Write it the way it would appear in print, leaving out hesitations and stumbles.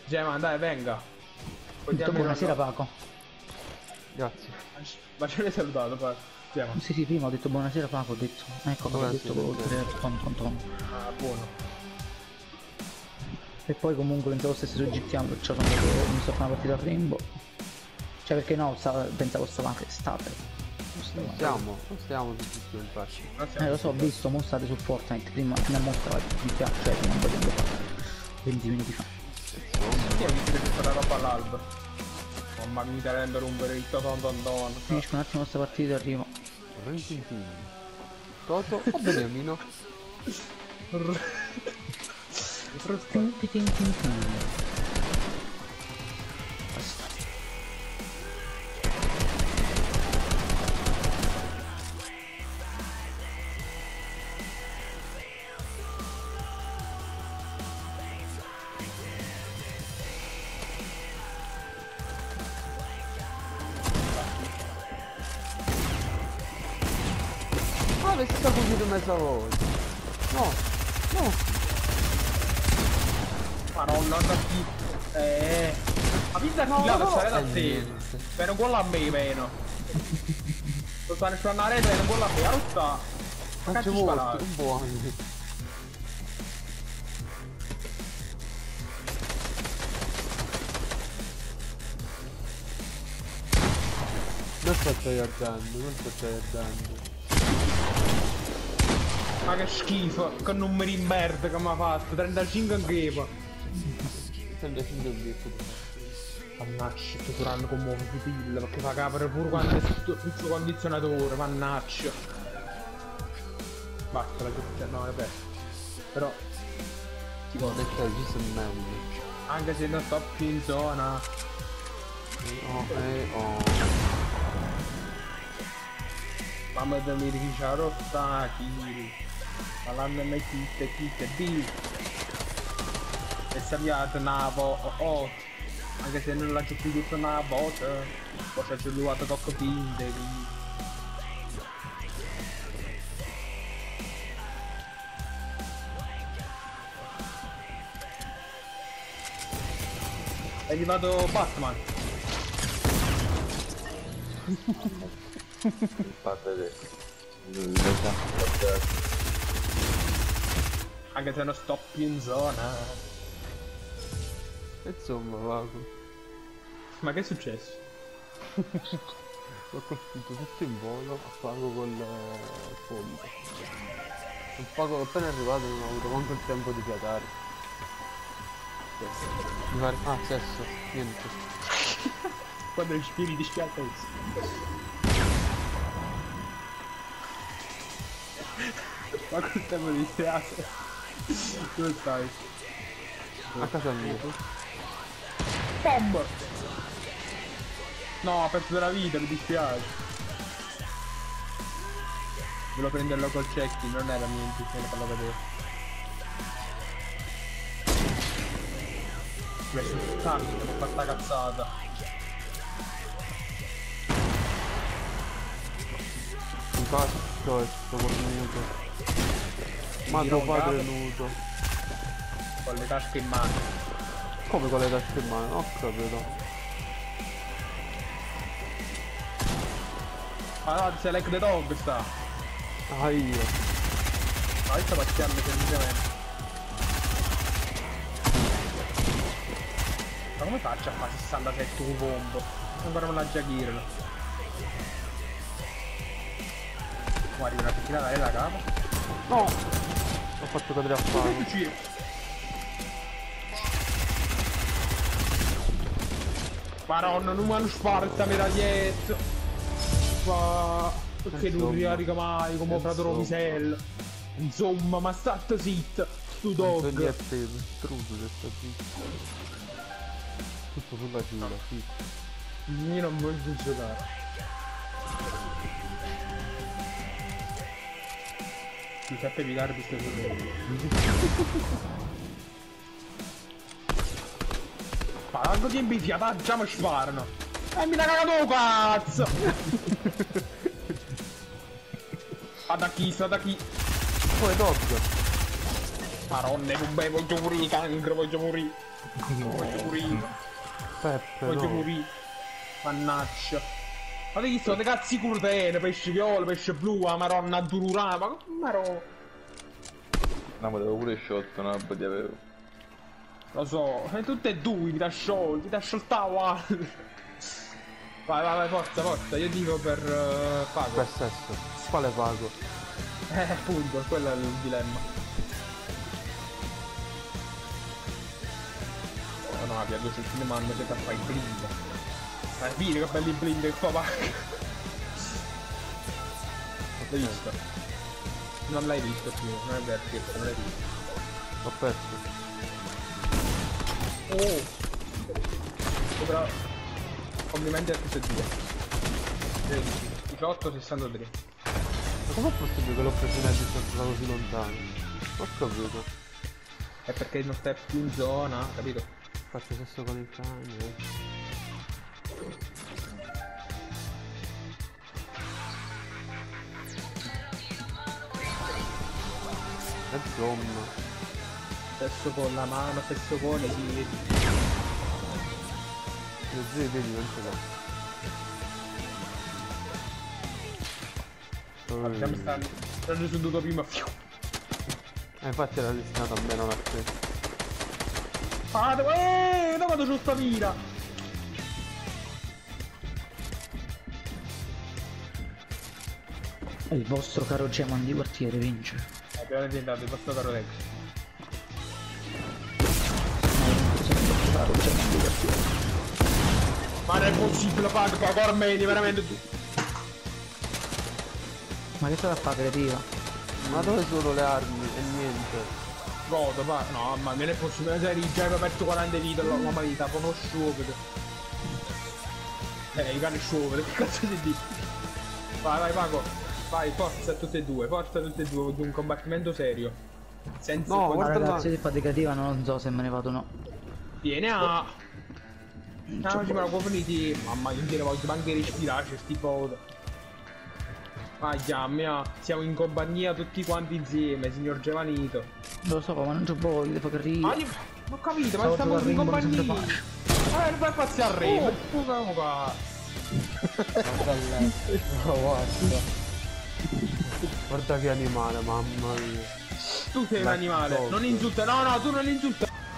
Gemma, dai, venga. Ho detto buonasera Paco. Grazie. Ma ce l'hai salutato, Gemma? Sì, sì, prima ho detto buonasera Paco, ho detto. Ecco cosa ho detto con Tom. Ah, buono. E poi comunque pensavo stessi soggettiamo, perciò sono andato, mi sto facendo una partita a Rainbow. Cioè perché no, pensavo stavate state. Non stiamo su tutto il faccio. Lo so, ho visto, mo state su Fortnite, prima fino a mostrare, mi piace, cioè fino a un po' di tempo fa. 20 minuti fa. Chi ha visto che c'è stata roba all'alba? Mamma mia, mi rende rompere il ton. Finisco un attimo questa partita e arrivo. Rintintin. Toto o Beniamino? Ah, avessi saputo mezza volta. No. Madonna, da chi? Ma pizza killata stare da te. Per un gol a me, meno. Sto stare su una rete per un gol a me, allora Non ci vuole, un po' anche. Non sto tagliando. Ma che schifo, che numeri in merda che mi ha fatto, 35 in grepa. 35 obiettivi. Mannaggia, sto durando con muovo di pille, perché fa capre pure quando è tutto il condizionatore, mannaggia. Basta la giustizia, no vabbè. Però, Tipo, ho detto che ci sono meglio. anche se non sto più in zona. Mamma da mi rificia rotta, Kiri. Parlando me chitte, B. E sappiate una anche se non la c'è più tutta una volta, poi c'è giocato tocco pinte, quindi. È arrivato Batman. Anche se non sto più in zona. Insomma, vago. Ma che è successo? L'ho colpito tutto in volo, a pago col fondo. Un pago appena arrivato non ho avuto manco il tempo di fiatare. Ah, sesso, niente. Quando respiri ti schiatta adesso. Ma col tempo di teatro. Dove stai? A casa mia. Bomb! No, ho perso della vita, mi dispiace. Volevo prenderlo col check-in, non era mia intenzione farlo vedere. Mi è sultato, mi ho fatta cazzata. Infatti, sto nudo. Ma tuo padre è nudo. Con le tasche in mano. Come con le tasche in mano? Non ho capito. Ah no, sei like the dog sta. Ah, io. Ma io sto pazziando semplicemente. Ma come faccio a fare 67 un bombo? Ancora me la giaghirlo. Guardi una picchina da la capa. No! Ho fatto cadere a fare. Madonna, non mi spartami da dietro. Perché non ricarica mai come operatore misello. Insomma, ma state zitto, stu dog. Non a te, struso che sta zitto. Tutto sulla fila, sì. Io non voglio giocare. Ti fate piegare queste cose. Ma tanto di imbifiata, già mi sparano. E mi dà cagato cazzo! Da chi? Come dog? Maronne, vabbè, voglio morire, cancro, voglio morire. Voglio morire, Peppe, voglio no. morire. Mannaggia. Ma hai visto, le cazzi curtene, pesce viola, pesce blu, la maronna azzurrata, ma maro... No, ma devo pure sciolto, no? Di avevo. Lo so, e tutte e due, ti da scioltava. Vai, forza, forza, io dico per Pago. Per sesso. Quale pago? Appunto, quello è il dilemma. Oh no, via 2 centesimi hanno che fai il blind. Vedi che belli blind che fa Pago. L'hai visto? Non l'hai visto più, non è vero, scherzo, non l'hai visto. Ho perso. Oh! Sopra... Complimenti a tutti e due. 13, 18, 63. Ma com'è possibile che l'ho preso in distanza da così lontano? Ho capito. È perché non stai più in zona, capito? Faccio sesso con il cane. Insomma. Sesso con la mano, sesso con i piedi. Le zii vedi non ce l'ho. Abbiamo stato seduto prima. Infatti era destinato a me, non a te. Fate, no quando c'ho sta mira! Il vostro caro Gemon di quartiere vince. Abbiamo diventato il vostro caro Rex. Caro Gemon di quartiere. Ma non è possibile, Pago Armeni, veramente tu. Ma che stai a fare creativa? Ma dove sono le armi? E niente. Godo, no, ma non è possibile, sei già avevo perso 40 vite, la vita, conosciuto. I cani sciovere, che cazzo ti dici? Vai, Pago. Vai, forza tutte e due, voglio un combattimento serio. Senza No, Ma guarda là. ragazzi, se fate creativa non so se me ne vado o no. viene a... No, ci sono finiti... Mamma, io non ne voglio manche respirare, sti poveri. Mia, siamo in compagnia tutti quanti insieme, signor Giovanito. Lo so, ma non c'ho voglia di fare creativa. Ma io... Non ho capito, ma Stavo stiamo in giocando a Rainbow compagnia. senza Vai farsi al re, ma come qua? Guarda lei. No, guarda. Guarda che animale, mamma mia. Tu sei un Ma animale, cosa? non insulta, no, tu non insulta.